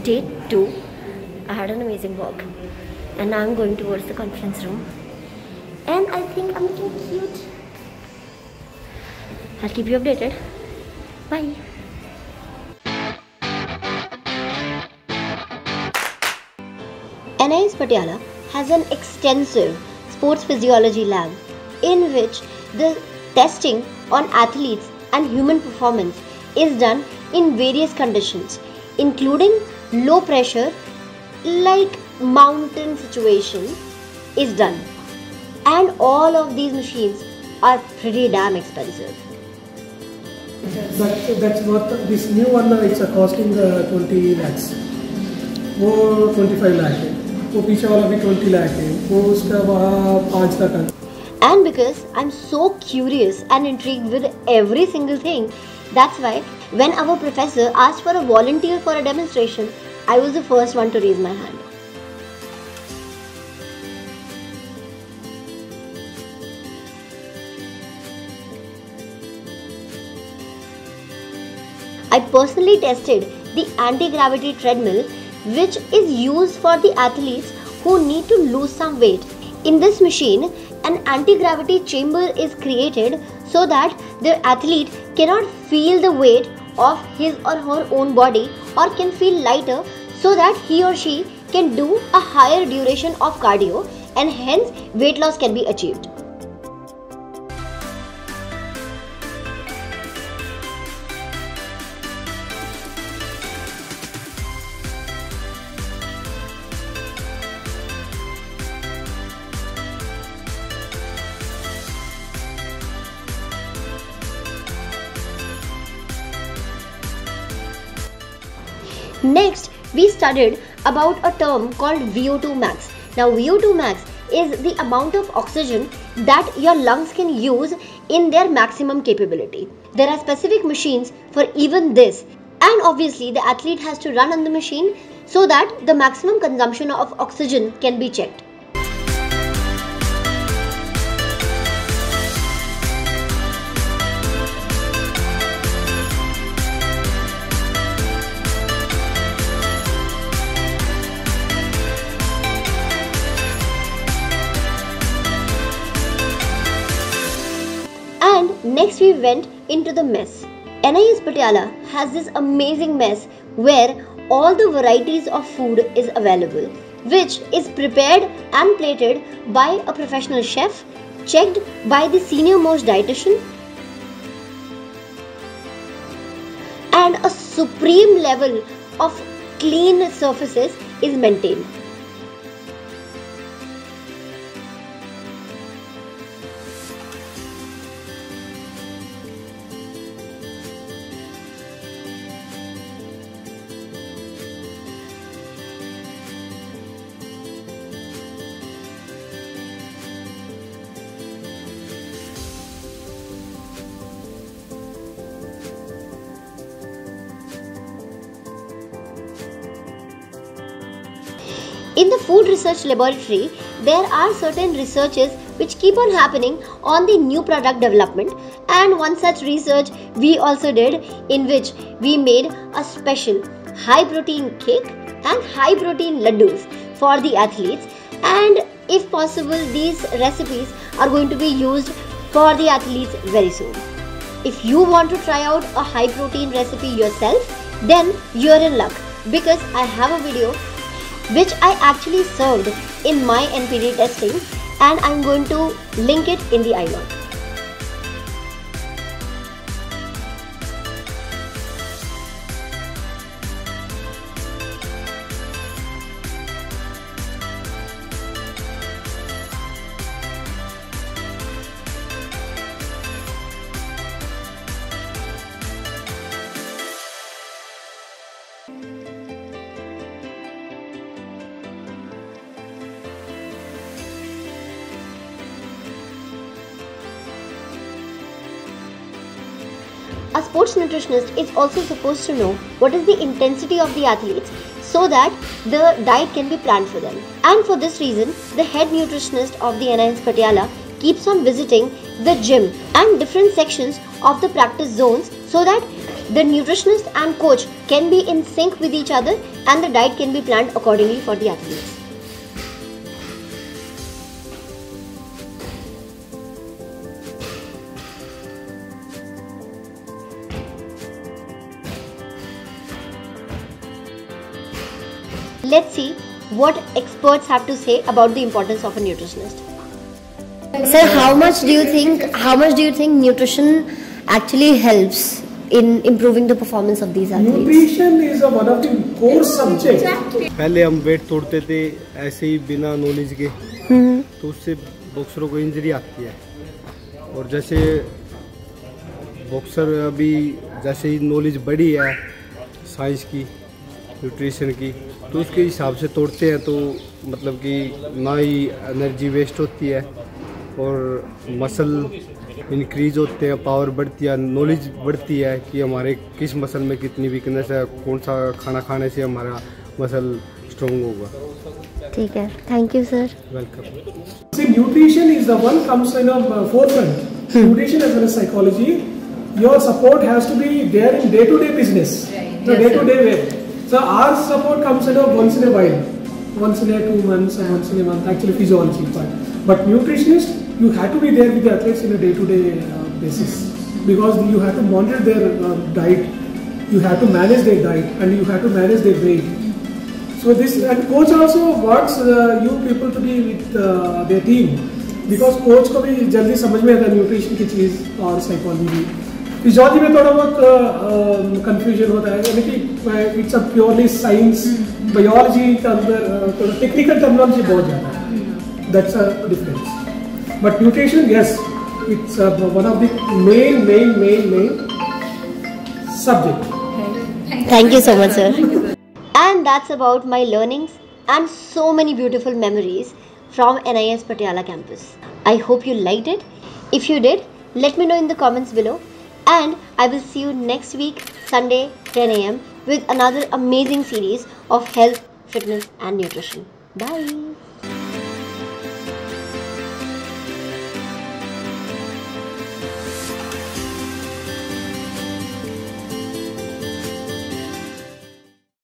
day 2. I had an amazing walk and now I'm going towards the conference room and I think I'm looking cute. I'll keep you updated. Bye. NIS Patiala has an extensive sports physiology lab in which the testing on athletes and human performance is done in various conditions, including low pressure like mountain situation is done, and all of these machines are pretty damn expensive. That's what this new one it's costing 20 lakhs. वो 25 लाख है, वो पीछे वाला भी 20 लाख है, वो उसका वहाँ 5 लाख है. And because I'm so curious and intrigued with every single thing, that's why when our professor asked for a volunteer for a demonstration, I was the first one to raise my hand. I personally tested the anti-gravity treadmill, which is used for the athletes who need to lose some weight. In this machine, an anti-gravity chamber is created so that the athlete cannot feel the weight of his or her own body or can feel lighter, so that he or she can do a higher duration of cardio and hence weight loss can be achieved. Next, we studied about a term called VO2 max. Now, VO2 max is the amount of oxygen that your lungs can use in their maximum capability. There are specific machines for even this, and obviously the athlete has to run on the machine so that the maximum consumption of oxygen can be checked. Next, we went into the mess. NIS Patiala has this amazing mess where all the varieties of food is available, which is prepared and plated by a professional chef, checked by the senior most dietitian, and a supreme level of clean surfaces is maintained. In the food research laboratory, there are certain researches which keep on happening on the new product development, and one such research we also did, in which we made a special high protein cake and high protein laddus for the athletes, and if possible these recipes are going to be used for the athletes very soon. If you want to try out a high protein recipe yourself, then you're in luck, because I have a video which I actually served in my NPD testing, and I'm going to link it in the iLog. A sports nutritionist is also supposed to know what is the intensity of the athletes so that the diet can be planned for them. And for this reason, the head nutritionist of the NIS Patiala keeps on visiting the gym and different sections of the practice zones so that The nutritionist and coach can be in sync with each other and the diet can be planned accordingly for the athletes. Let's see what experts have to say about the importance of a nutritionist. Sir, how much do you think nutrition actually helps in improving the performance of these athletes? Nutrition is one of the core subjects. पहले हम wait तोड़ते थे ऐसे ही बिना knowledge के, तो उससे बॉक्सरों को इंजरी आती है। और जैसे बॉक्सर अभी जैसे ही नॉलेज बढ़ी है साइंस की, न्यूट्रिशन की, तो उसके हिसाब से तोड़ते हैं, तो मतलब कि ना ही एनर्जी वेस्ट होती है और मसल इंक्रीज होते हैं, पावर बढ़ती है, नॉलेज बढ़ती है कि हमारे किस मसल में कितनी वीकनेस है, कौन सा खाना खाने से हमारा मसल स्ट्रॉन्ग होगा। ठीक है, thank you sir. Welcome. See, nutrition is the one comes in a forefront. Nutrition as well as psychology. Your support has to be there in day-to-day business, the day-to-day way. So our support comes once in a while, once in a 2 months, or once in a month. Actually, physiology but nutritionist, you have to be there with the athletes in a day-to-day basis, because you have to monitor their diet, you have to manage their diet, and you have to manage their weight. So this, and coach also wants you people to be with their team, because coach को भी जल्दी समझ में आता है nutrition की चीज़ और psychology भी। फिजियोलॉजी में थोड़ा बहुत कंफ्यूजन होता है, यानी कि it's a purely science, biology के अंदर थोड़ा टेक्निकल टर्मिनोलॉजी बहुत ज़्यादा है, that's a difference. But nutrition, yes, it's one of the main subject. Thank you so much, sir. And that's about my learnings and so many beautiful memories from NIS Patiala campus. I hope you liked it. If you did, let me know in the comments below. And I will see you next week, Sunday, 10 AM with another amazing series of health, fitness and nutrition. Bye.